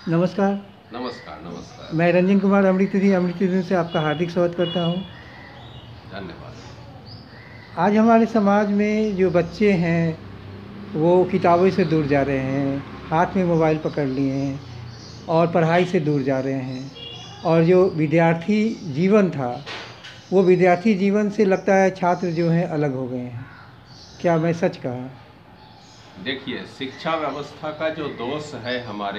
नमस्कार। नमस्कार, नमस्कार। मैं रंजन कुमार अमृतधिन से आपका हार्दिक स्वागत करता हूँ। धन्यवाद। आज हमारे समाज में जो बच्चे हैं, वो किताबों से दूर जा रहे हैं, हाथ में मोबाइल पकड़ लिए हैं और पढ़ाई से दूर जा रहे हैं। और जो विद्यार्थी जीवन था, वो विद्यार्थी जीवन से लगता है छात्र जो हैं अलग हो गए हैं। क्या मैं सच कहा? देखिए, शिक्षा व्यवस्था का जो दोष है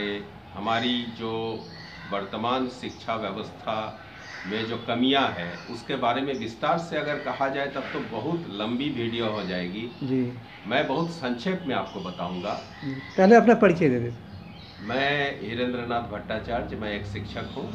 हमारी जो वर्तमान शिक्षा व्यवस्था में जो कमियां हैं, उसके बारे में विस्तार से अगर कहा जाए तब तो बहुत लंबी वीडियो हो जाएगी। जी। मैं बहुत संक्षेप में आपको बताऊंगा। पहले अपना परिचय दे देते। मैं हिरेंद्रनाथ भट्टाचार्य, मैं एक शिक्षक हूँ।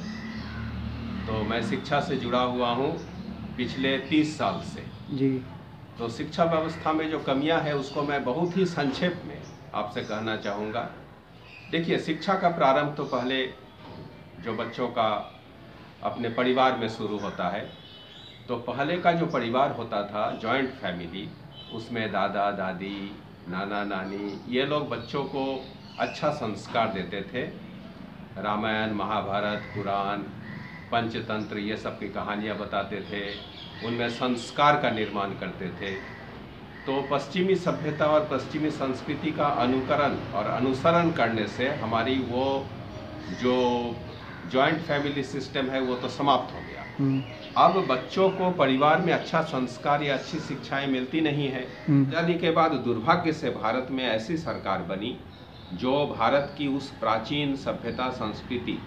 तो मैं शिक्षा से जुड़ा हुआ हूँ पिछले 30 साल से। जी। तो शिक्षा व्यवस्था में जो कमियां हैं उसको मैं बहुत ही संक्षेप में आपसे कहना चाहूँगा। देखिए, शिक्षा का प्रारंभ तो पहले जो बच्चों का अपने परिवार में शुरू होता है। तो पहले का जो परिवार होता था, जॉइंट फैमिली, उसमें दादा दादी, नाना नानी, ये लोग बच्चों को अच्छा संस्कार देते थे। रामायण, महाभारत, पुराण, पंचतंत्र, ये सब की कहानियाँ बताते थे, उनमें संस्कार का निर्माण करते थे। तो पश्चिमी सभ्यता और पश्चिमी संस्कृति का अनुकरण और अनुसरण करने से हमारी वो जो जॉइंट फैमिली सिस्टम है वो तो समाप्त हो गया। अब बच्चों को परिवार में अच्छा संस्कार या अच्छी शिक्षाएं मिलती नहीं है। आजादी के बाद दुर्भाग्य से भारत में ऐसी सरकार बनी जो भारत की उस प्राचीन सभ्यता संस्कृति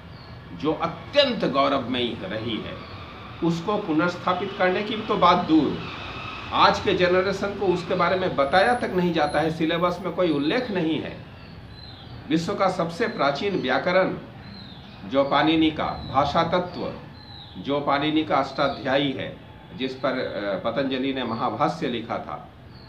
जो अत्यंत गौरवमयी रही है, उसको पुनर्स्थापित करने की तो बात दूर, आज के जनरेशन को उसके बारे में बताया तक नहीं जाता है। सिलेबस में कोई उल्लेख नहीं है। विश्व का सबसे प्राचीन व्याकरण जो पाणिनि का भाषा तत्व, जो पाणिनि का अष्टाध्यायी है, जिस पर पतंजलि ने महाभाष्य लिखा था,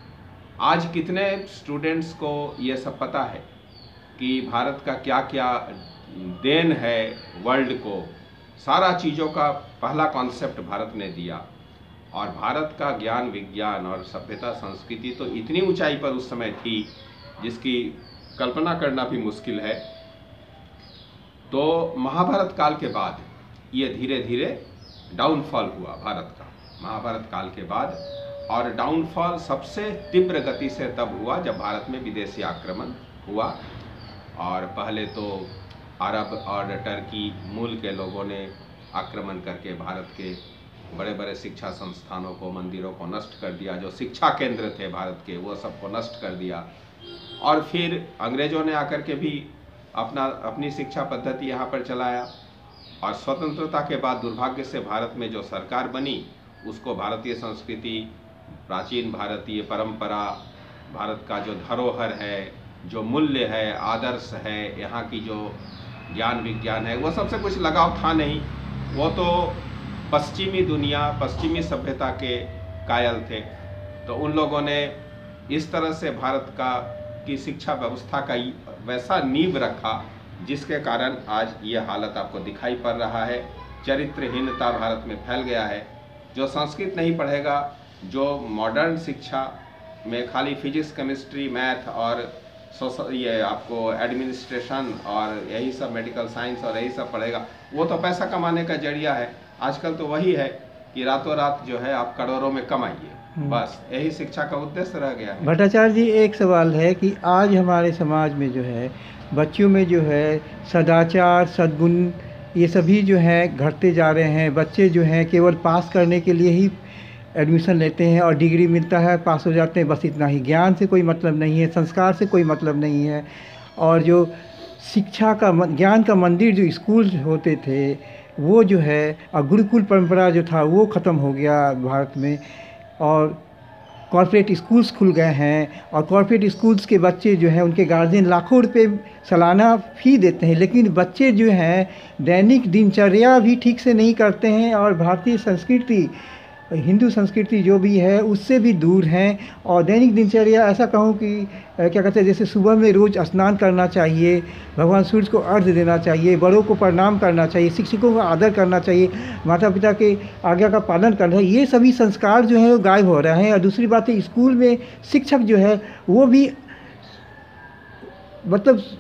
आज कितने स्टूडेंट्स को ये सब पता है कि भारत का क्या क्या देन है वर्ल्ड को। सारा चीज़ों का पहला कॉन्सेप्ट भारत ने दिया और भारत का ज्ञान, विज्ञान और सभ्यता संस्कृति तो इतनी ऊंचाई पर उस समय थी जिसकी कल्पना करना भी मुश्किल है। तो महाभारत काल के बाद ये धीरे धीरे डाउनफॉल हुआ भारत का, महाभारत काल के बाद। और डाउनफॉल सबसे तीव्र गति से तब हुआ जब भारत में विदेशी आक्रमण हुआ। और पहले तो अरब और टर्की मूल के लोगों ने आक्रमण करके भारत के बड़े बड़े शिक्षा संस्थानों को, मंदिरों को नष्ट कर दिया। जो शिक्षा केंद्र थे भारत के, वो सबको नष्ट कर दिया। और फिर अंग्रेजों ने आकर के भी अपनी शिक्षा पद्धति यहाँ पर चलाया। और स्वतंत्रता के बाद दुर्भाग्य से भारत में जो सरकार बनी, उसको भारतीय संस्कृति, प्राचीन भारतीय परंपरा, भारत का जो धरोहर है, जो मूल्य है, आदर्श है, यहाँ की जो ज्ञान विज्ञान है, वो सबसे कुछ लगाव था नहीं। वो तो पश्चिमी दुनिया, पश्चिमी सभ्यता के कायल थे। तो उन लोगों ने इस तरह से भारत की शिक्षा व्यवस्था का वैसा नींव रखा जिसके कारण आज ये हालत आपको दिखाई पड़ रहा है। चरित्रहीनता भारत में फैल गया है। जो संस्कृत नहीं पढ़ेगा, जो मॉडर्न शिक्षा में खाली फिजिक्स, केमिस्ट्री, मैथ और ये आपको एडमिनिस्ट्रेशन और यही सब, मेडिकल साइंस और यही सब पढ़ेगा, वो तो पैसा कमाने का जरिया है। आजकल तो वही है कि रातों रात जो है आप करोड़ों में कमाइए, बस यही शिक्षा का उद्देश्य रह गया है। भट्टाचार्य जी, एक सवाल है कि आज हमारे समाज में जो है बच्चों में जो है सदाचार, सद्गुण, ये सभी जो है घटते जा रहे हैं। बच्चे जो हैं केवल पास करने के लिए ही एडमिशन लेते हैं और डिग्री मिलता है, पास हो जाते हैं, बस इतना ही। ज्ञान से कोई मतलब नहीं है, संस्कार से कोई मतलब नहीं है। और जो शिक्षा का ज्ञान का मंदिर जो स्कूल होते थे, वो जो है, और गुरुकुल परंपरा जो था वो ख़त्म हो गया भारत में। और कॉर्पोरेट स्कूल्स खुल गए हैं और कॉर्पोरेट स्कूल्स के बच्चे जो हैं, उनके गार्जियन लाखों रुपए सालाना फ़ी देते हैं, लेकिन बच्चे जो हैं दैनिक दिनचर्या भी ठीक से नहीं करते हैं और भारतीय संस्कृति, हिंदू संस्कृति जो भी है उससे भी दूर हैं। और दैनिक दिनचर्या ऐसा कहूँ कि क्या कहते हैं, जैसे सुबह में रोज़ स्नान करना चाहिए, भगवान सूर्य को अर्घ्य देना चाहिए, बड़ों को प्रणाम करना चाहिए, शिक्षकों का आदर करना चाहिए, माता पिता के आज्ञा का पालन करना चाहिए। ये सभी संस्कार जो हैं वो गायब हो रहे हैं। और दूसरी बात है, स्कूल में शिक्षक जो है वो भी मतलब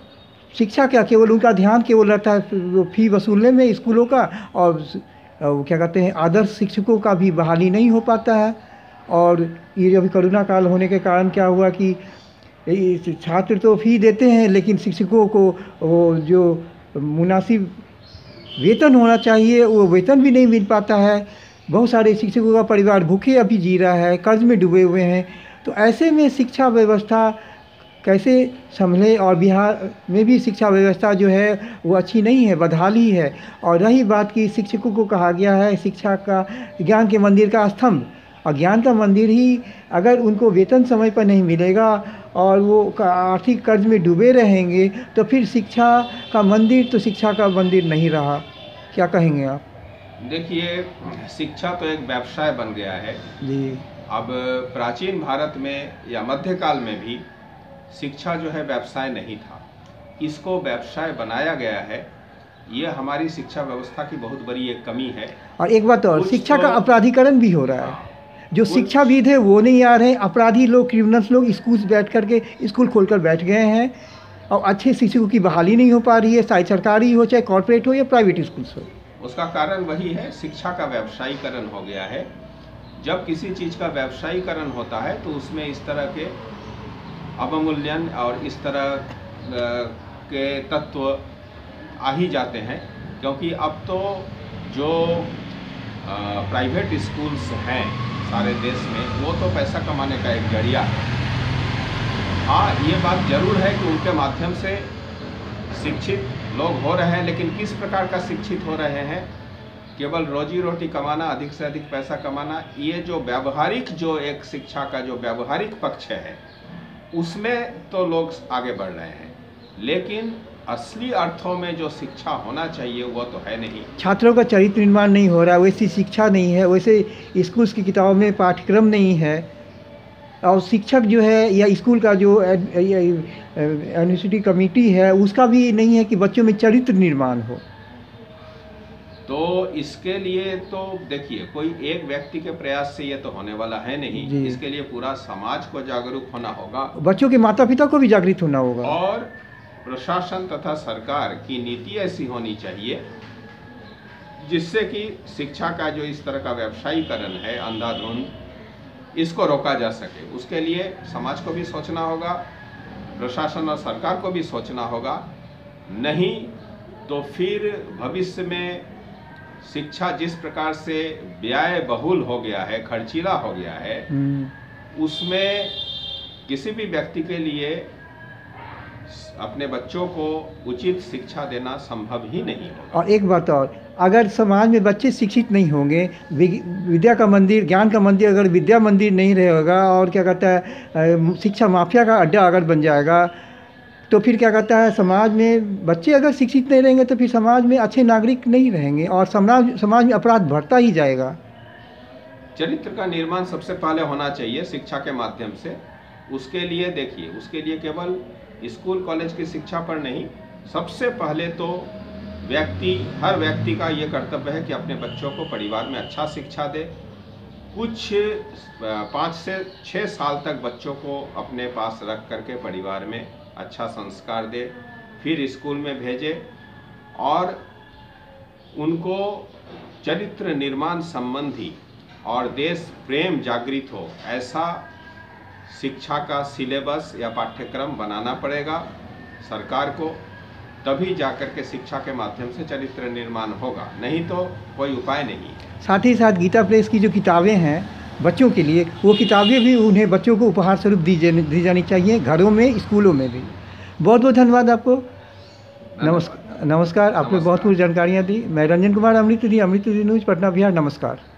शिक्षा क्या, केवल उनका ध्यान केवल रहता है वो फ़ी वसूलने में स्कूलों का, और वो क्या कहते हैं आदर्श शिक्षकों का भी बहाली नहीं हो पाता है। और ये अभी कोरोना काल होने के कारण क्या हुआ कि छात्र तो फ़ी देते हैं, लेकिन शिक्षकों को वो जो मुनासिब वेतन होना चाहिए वो वेतन भी नहीं मिल पाता है। बहुत सारे शिक्षकों का परिवार भूखे अभी जी रहा है, कर्ज में डूबे हुए हैं। तो ऐसे में शिक्षा व्यवस्था कैसे संभले, और बिहार में भी शिक्षा व्यवस्था जो है वो अच्छी नहीं है, बदहाली है। और रही बात कि शिक्षकों को कहा गया है शिक्षा का ज्ञान के मंदिर का स्तंभ, और ज्ञान का मंदिर ही अगर उनको वेतन समय पर नहीं मिलेगा और वो आर्थिक कर्ज में डूबे रहेंगे तो फिर शिक्षा का मंदिर तो शिक्षा का मंदिर नहीं रहा। क्या कहेंगे आप? देखिए, शिक्षा तो एक व्यवसाय बन गया है जी। अब प्राचीन भारत में या मध्यकाल में भी शिक्षा जो है व्यवसाय नहीं था, इसको व्यवसाय बनाया गया है। ये हमारी शिक्षा व्यवस्था की बहुत बड़ी एक कमी है। और एक बात और, शिक्षा का अपराधीकरण भी हो रहा है। जो शिक्षाविद है वो नहीं आ रहे हैं, अपराधी लोग, क्रिमिनल्स लोग स्कूल बैठ करके स्कूल खोलकर बैठ गए हैं, और अच्छे शिक्षकों की बहाली नहीं हो पा रही है, चाहे सरकारी हो, चाहे कॉर्पोरेट हो या प्राइवेट स्कूल्स हो। उसका कारण वही है, शिक्षा का व्यवसायीकरण हो गया है। जब किसी चीज़ का व्यवसायीकरण होता है तो उसमें इस तरह के अवमूल्यन और इस तरह के तत्व आ ही जाते हैं, क्योंकि अब तो जो प्राइवेट स्कूल्स हैं सारे देश में, वो तो पैसा कमाने का एक जरिया है। हाँ, ये बात जरूर है कि उनके माध्यम से शिक्षित लोग हो रहे हैं, लेकिन किस प्रकार का शिक्षित हो रहे हैं? केवल रोजी रोटी कमाना, अधिक से अधिक पैसा कमाना। ये जो व्यावहारिक, जो एक शिक्षा का जो व्यावहारिक पक्ष है, उसमें तो लोग आगे बढ़ रहे हैं, लेकिन असली अर्थों में जो शिक्षा होना चाहिए वो तो है नहीं। छात्रों का चरित्र निर्माण नहीं हो रहा है, वैसी शिक्षा नहीं है, वैसे स्कूल्स की किताबों में पाठ्यक्रम नहीं है, और शिक्षक जो है या स्कूल का जो यूनिवर्सिटी कमेटी है उसका भी नहीं है कि बच्चों में चरित्र निर्माण हो। तो इसके लिए तो देखिए, कोई एक व्यक्ति के प्रयास से ये तो होने वाला है नहीं। इसके लिए पूरा समाज को जागरूक होना होगा, बच्चों के माता पिता को भी जागृत होना होगा, और प्रशासन तथा सरकार की नीति ऐसी होनी चाहिए जिससे कि शिक्षा का जो इस तरह का व्यवसायीकरण है अंधाधुंध, इसको रोका जा सके। उसके लिए समाज को भी सोचना होगा, प्रशासन और सरकार को भी सोचना होगा। नहीं तो फिर भविष्य में शिक्षा जिस प्रकार से व्यय बहुल हो गया है, खर्चीला हो गया है, उसमें किसी भी व्यक्ति के लिए अपने बच्चों को उचित शिक्षा देना संभव ही नहीं होगा। और एक बात और, अगर समाज में बच्चे शिक्षित नहीं होंगे, विद्या का मंदिर, ज्ञान का मंदिर अगर विद्या मंदिर नहीं रहेगा, और क्या कहता है शिक्षा माफिया का अड्डा अगर बन जाएगा, तो फिर क्या कहता है समाज में बच्चे अगर शिक्षित नहीं रहेंगे तो फिर समाज में अच्छे नागरिक नहीं रहेंगे, और समाज में अपराध बढ़ता ही जाएगा। चरित्र का निर्माण सबसे पहले होना चाहिए शिक्षा के माध्यम से। उसके लिए देखिए, उसके लिए केवल स्कूल कॉलेज की शिक्षा पर नहीं, सबसे पहले तो हर व्यक्ति का ये कर्तव्य है कि अपने बच्चों को परिवार में अच्छा शिक्षा दे। कुछ 5 से 6 साल तक बच्चों को अपने पास रख करके परिवार में अच्छा संस्कार दे, फिर स्कूल में भेजे और उनको चरित्र निर्माण संबंधी और देश प्रेम जागृत हो, ऐसा शिक्षा का सिलेबस या पाठ्यक्रम बनाना पड़ेगा सरकार को। तभी जाकर के शिक्षा के माध्यम से चरित्र निर्माण होगा, नहीं तो कोई उपाय नहीं है। साथ ही साथ गीता प्रेस की जो किताबें हैं बच्चों के लिए, वो किताबें भी उन्हें बच्चों को उपहार स्वरूप दी जानी चाहिए, घरों में, स्कूलों में भी। बहुत बहुत धन्यवाद आपको। नमस्कार। आपने बहुत कुछ जानकारियाँ दी। मैं रंजन कुमार, अमृत न्यूज़, पटना बिहार। नमस्कार।